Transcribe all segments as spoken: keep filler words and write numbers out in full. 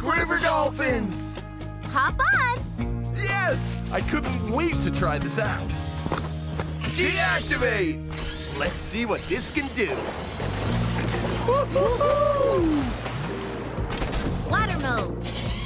Pink River Dolphins! Hop on! Yes! I couldn't wait to try this out. Deactivate! Let's see what this can do. Woo-hoo-hoo! Water mode.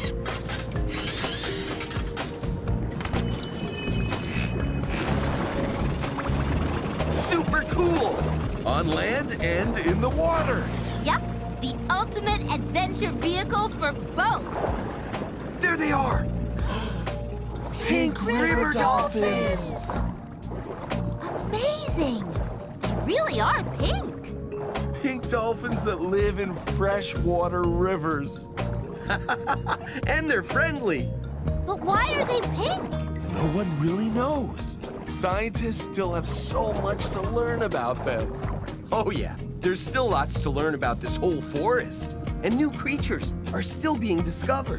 Super cool! On land and in the water. Yep, the ultimate adventure vehicle for both. There they are! Pink River Dolphins! Amazing! They really are pink. Pink dolphins that live in freshwater rivers. And they're friendly. But why are they pink? No one really knows. Scientists still have so much to learn about them. Oh yeah, there's still lots to learn about this whole forest. And new creatures are still being discovered.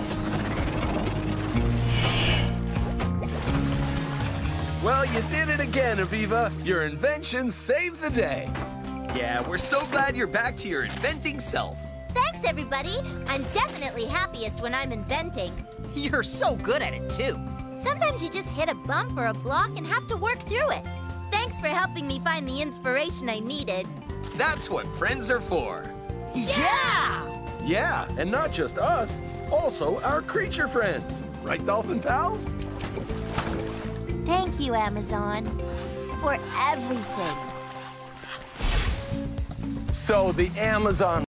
Well, you did it again, Aviva. Your invention saved the day. Yeah, we're so glad you're back to your inventing self. Thanks, everybody. I'm definitely happiest when I'm inventing. You're so good at it, too. Sometimes you just hit a bump or a block and have to work through it. Thanks for helping me find the inspiration I needed. That's what friends are for. Yeah! Yeah, and not just us, also our creature friends. Right, Dolphin Pals? Thank you, Amazon, for everything. So the Amazon